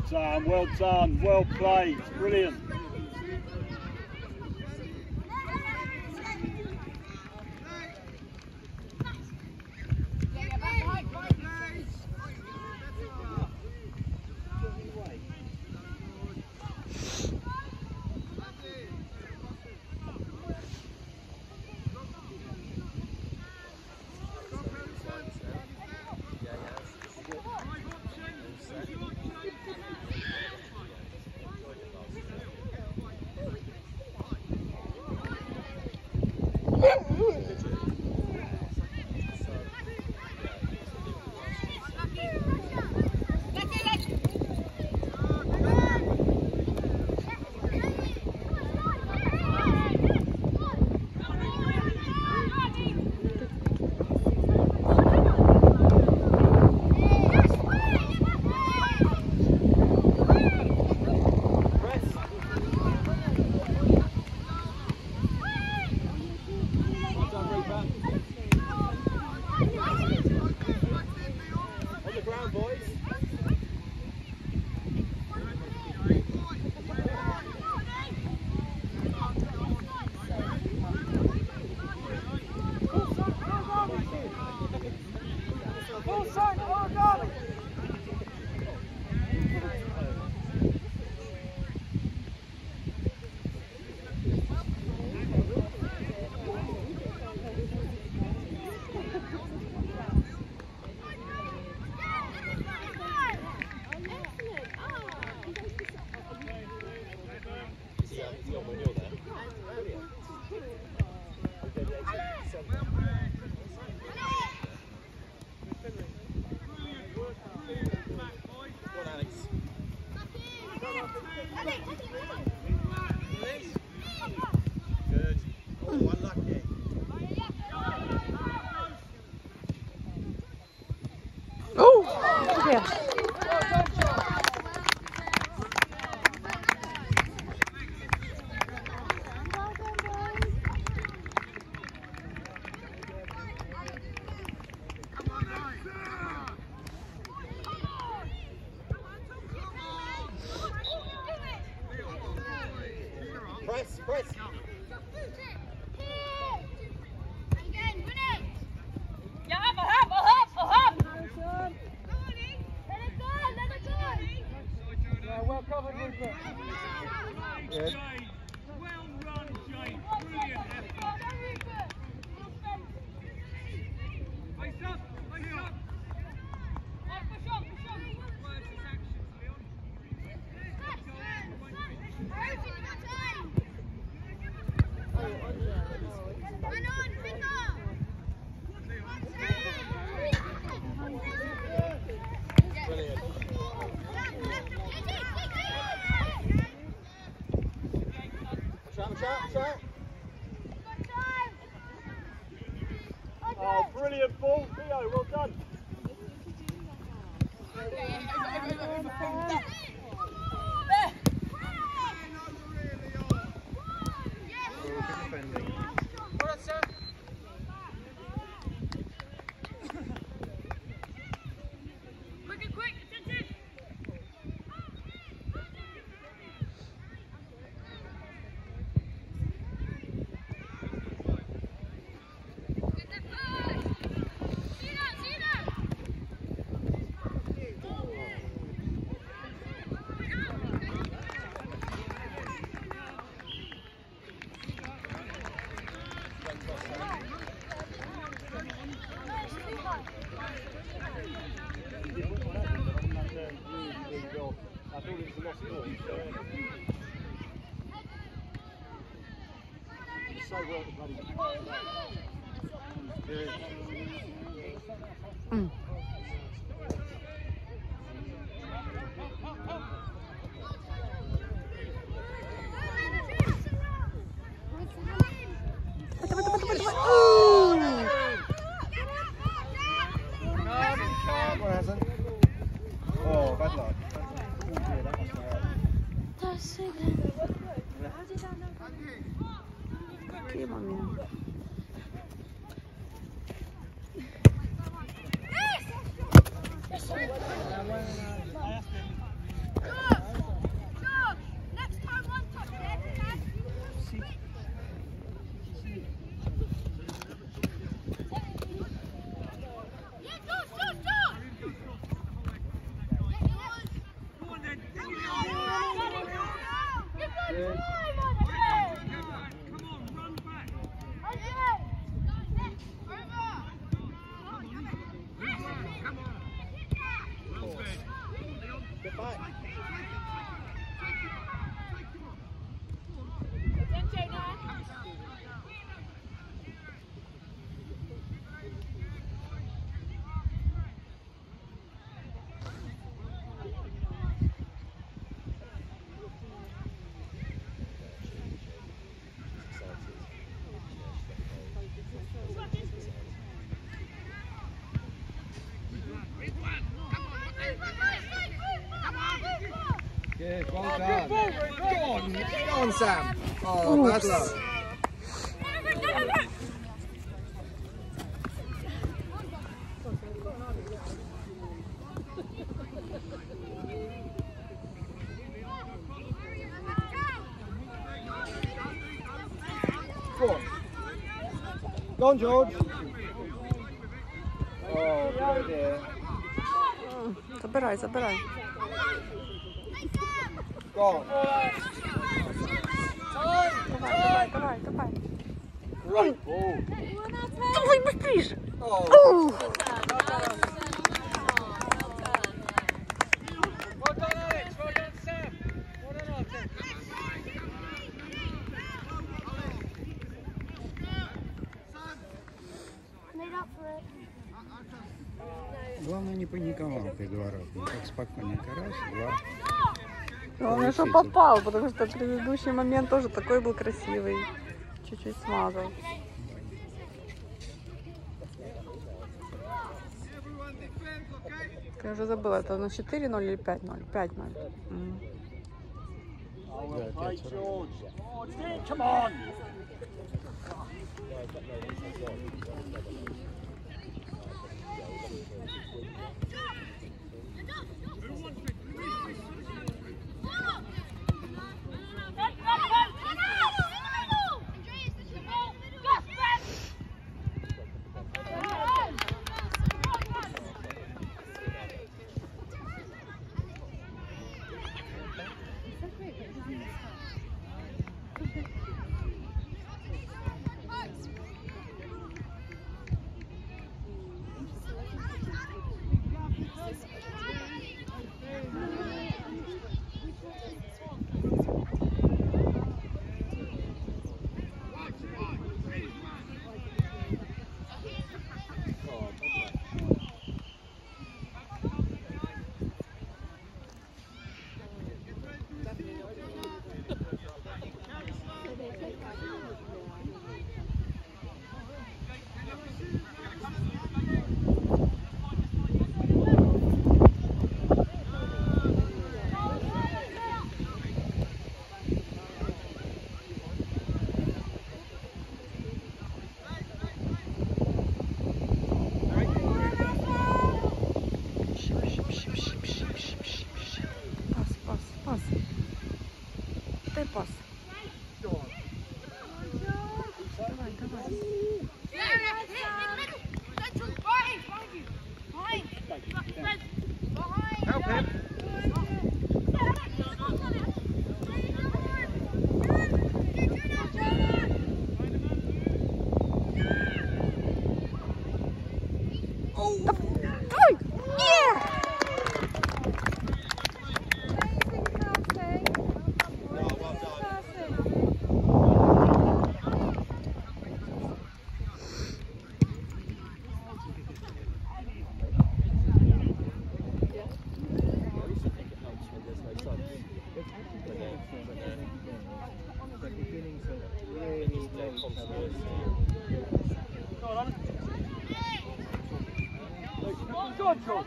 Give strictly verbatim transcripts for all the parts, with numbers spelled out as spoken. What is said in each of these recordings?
Sam, well done, well played, brilliant. Press, press. Yeah, well covered, Rupert. Good. Well run, Jane. Brilliant effort. Face up, face up. Push on, push on. Words is actions, Leon. Brilliant. Shot, shot, shot. Oh, brilliant ball, Theo, well done. I thought it was a lost ball. So well the bloody. Good. Mm. Oh, bad luck. Qué mamá. Yes! Good, well done. Go on, go on, Sam. Oh, bad luck. Go on. Go on, George. Oh, good idea. Забирай, забирай. Go on. Давай, давай, давай, давай. Great ball. Давай быстрее. Oh. Well done, Alex. Well done, Sam. Well done, Arthur. Главное не паниковал при дворотном. Так спокойненько. Раз, два. Главное, что попал, потому что предыдущий момент тоже такой был красивый. Чуть-чуть смазал. Я уже забыла, это на четыре ноль или пять ноль? пять ноль. М. Oh, well played, George. Oh, Dean, come on. Пас. Давай, давай. Help him. Давай! Yeah! Go on, George.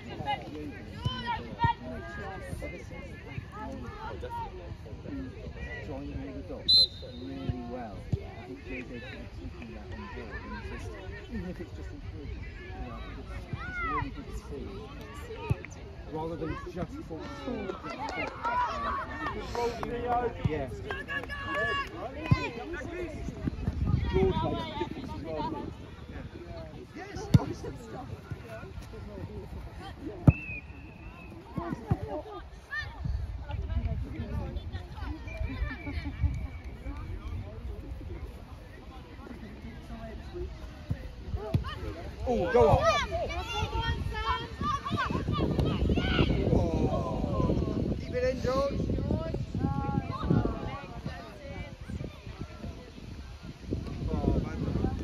Joining all the dots really well. I think J J should be keeping that on board and just, even if it's just encouraging, you know, it's, it's really good to see. Rather than just fall forward. Yes. George makes a difference as well. Oh, go on. Oh. Keep it in, George. Oh, man.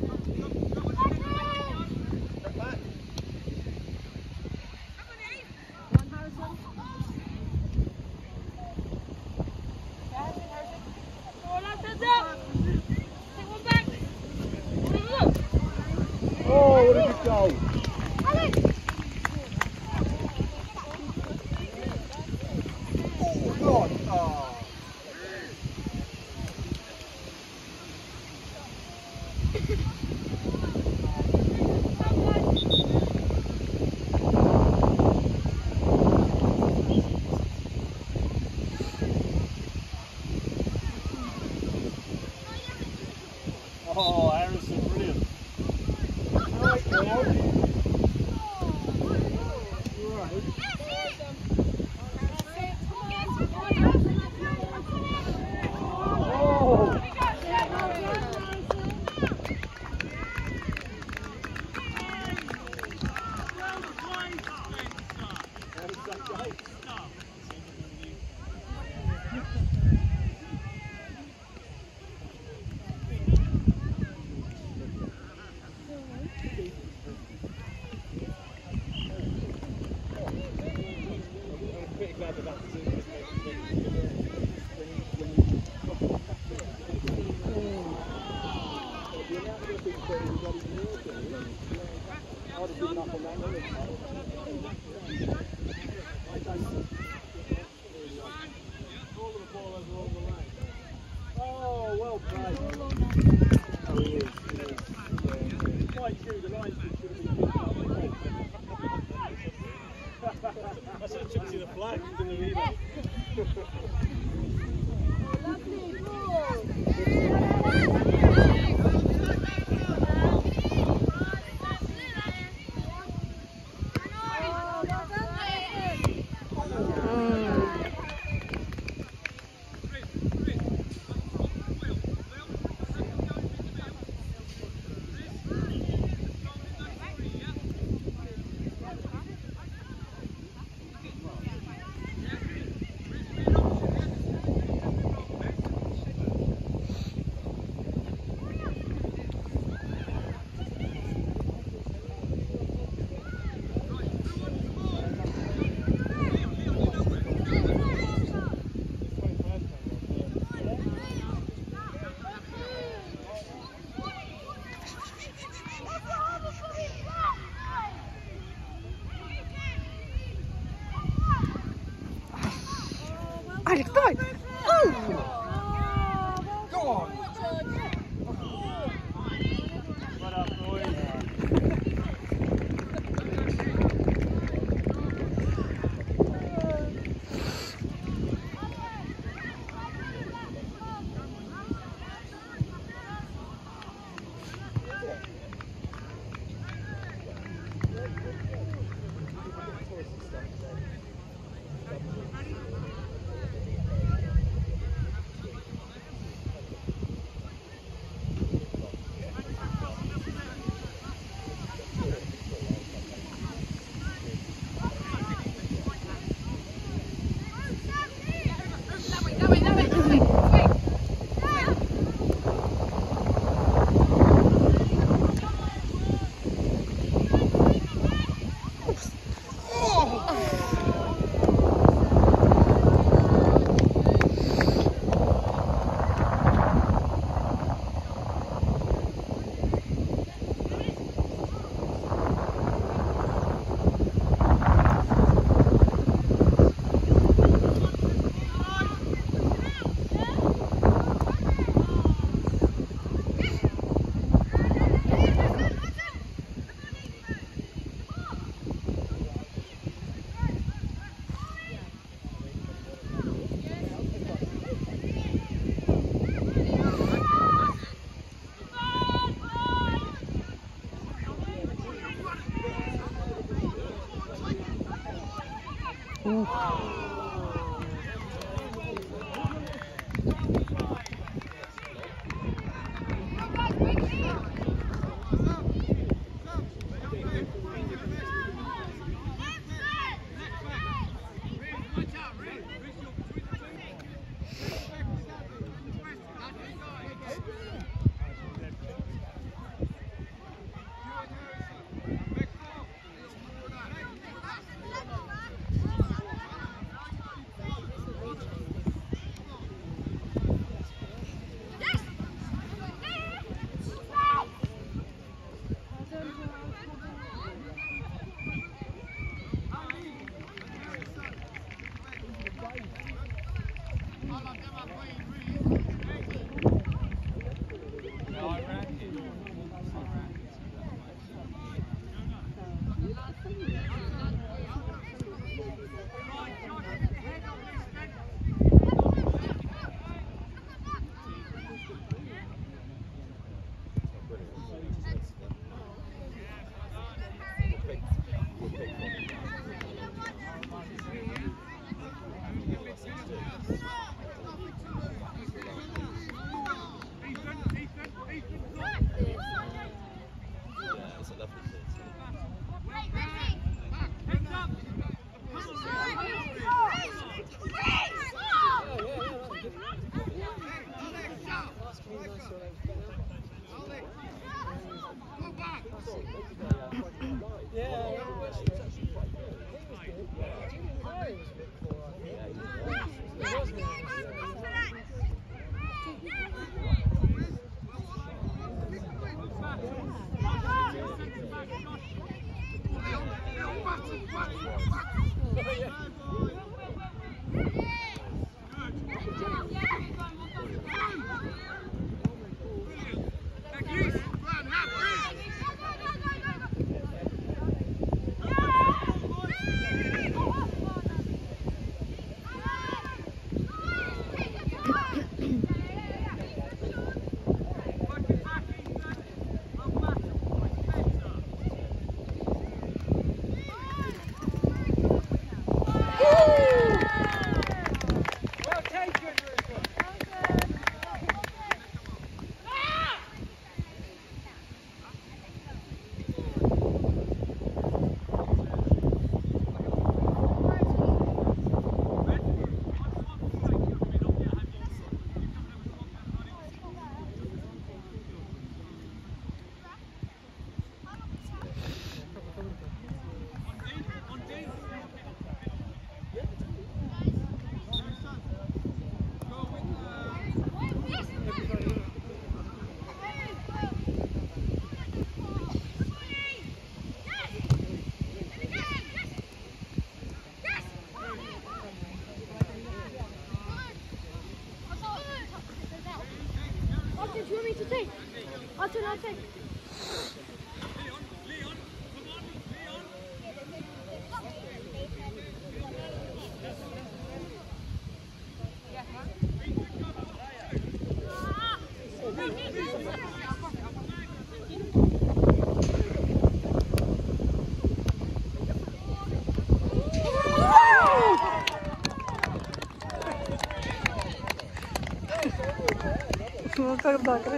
Step back. Oh, what a good goal. Oh, God. Oh, well played. Oh, he is. He is. Yeah. Quite true. The lines should have been picked up. I should have took to the flag in the relay. Алекс, давай!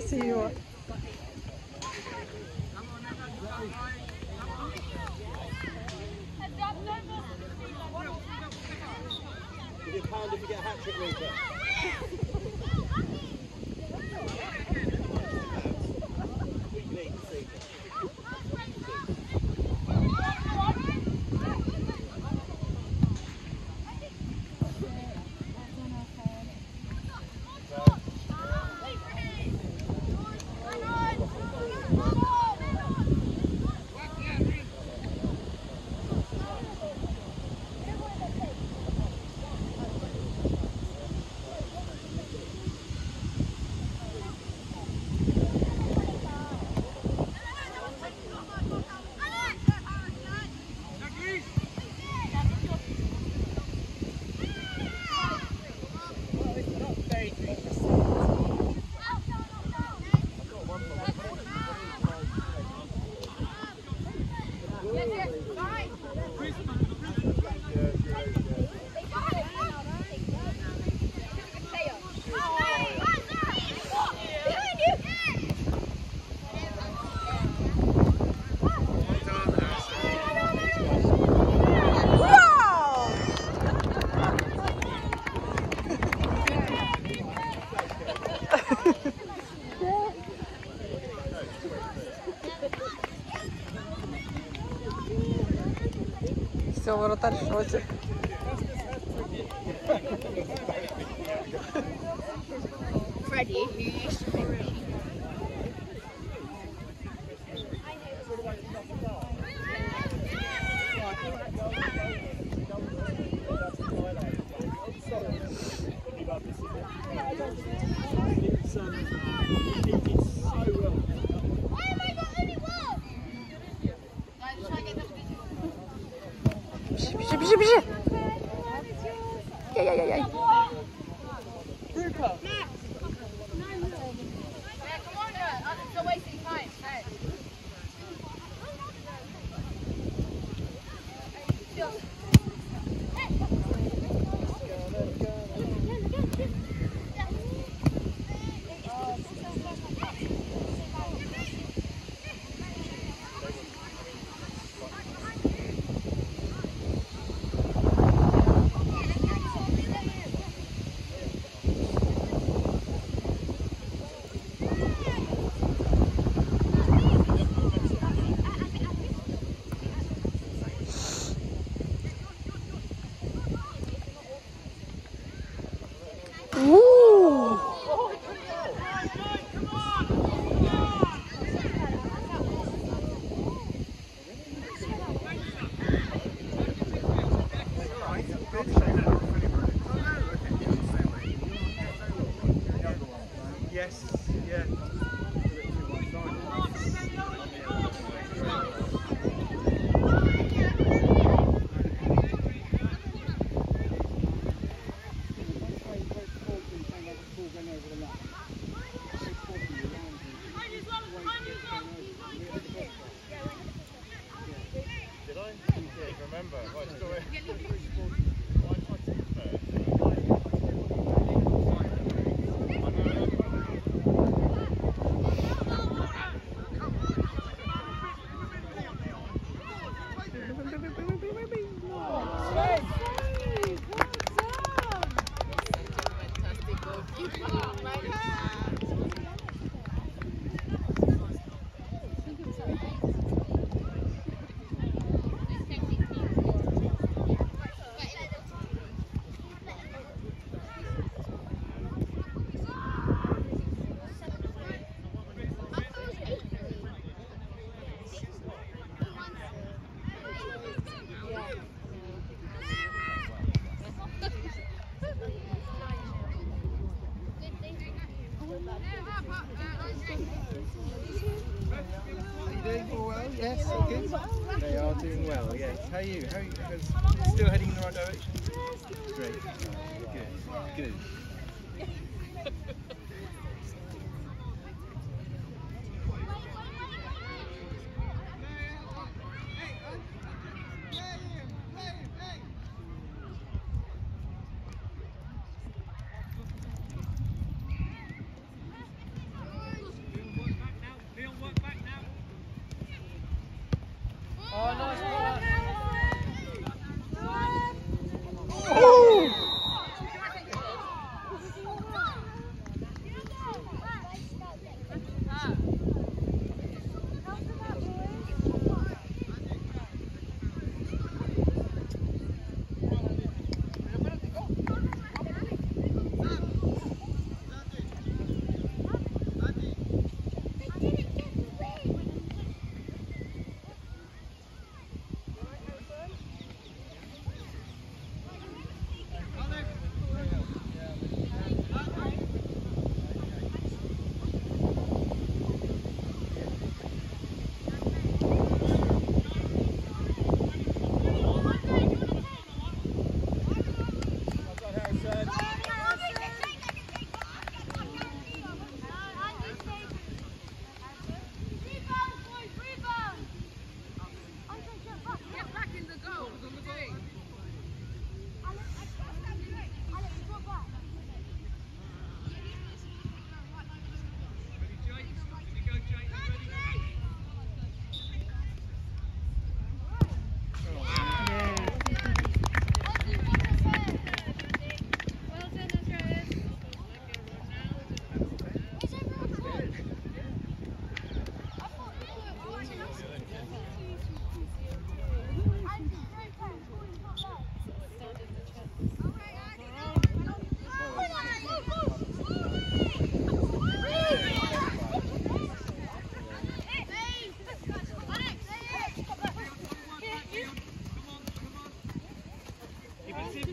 красиво. Give you a pound if you get a hat trick, Luca. Все, воротарь в шоці. Freddie, who used to be Біжи, біжи, біжи! Яй-яй-яй-яй. Yes, yeah. Did I? Yeah, remember. Right, let's go in. Yes, good. They are doing well, yes. How are you? How are you? How's, still heading in the right direction? Great. Good. Good.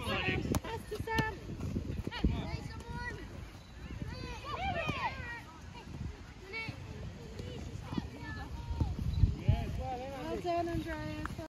Well done, Andreas.